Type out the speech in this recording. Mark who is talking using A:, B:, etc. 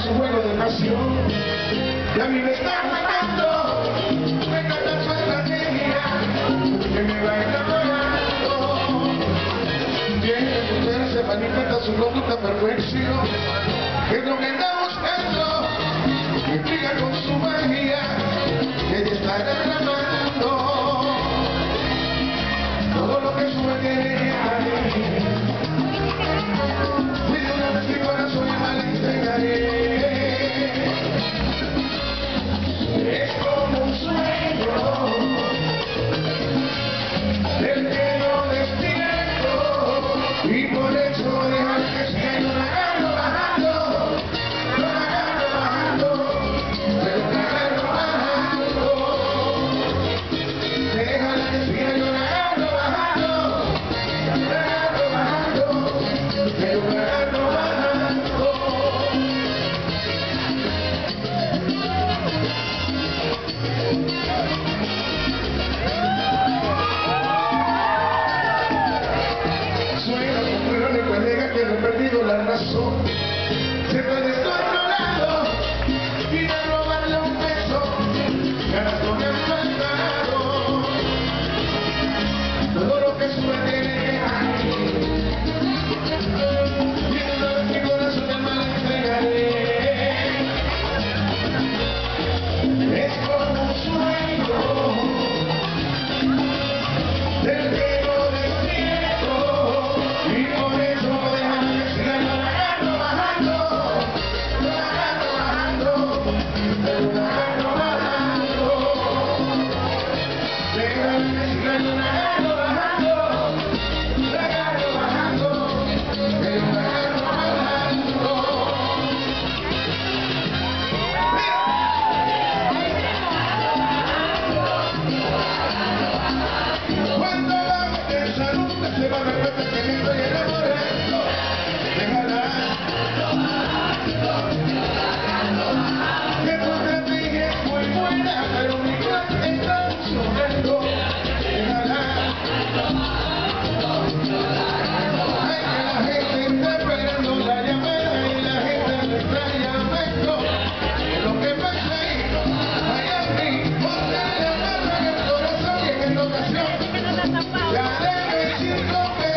A: su juego de pasión. Y a mí me está gustando, me encanta su estrategia, que me va enamorando. Tiene mujer, se manifiesta su conducta perfección, que es lo que está buscando, que intriga con su magia, que ella está derramando todo lo que sube tiene ella. Fui de una vez mi corazón y me la entregaré. Es como un sueño del que no despierto, y por eso dejar que siga yo la agarro bajando, pero la agarro bajando. Déjala que siga yo la agarro bajando, pero la agarro bajando. Suena como irónico, alega que no he perdido la razón. Se fue descontrolado y de robarle un beso, ganas no me han faltado. Todo lo que sube tiene aquí, y de una vez mi corazón te mal entregaré. Es como un sueño del que no despierto, y por eso dejan que siga yo la agarro bajando, pero la agarro bajando. Dejan que siga yo la agarro bajando, pero la agarro bajando. Cuando la mujer saluda se va a dar cuenta que me estoy enamorando. Déjala que tu estrategia es muy buena, pero mi plan está funcionando. Déjala. Ay, que la gente está esperando la llamada y la gente me está llamando. Lo que pasa ahí, Miami, ponte la mano en el corazón y en esta ocasión ya debe decir lo que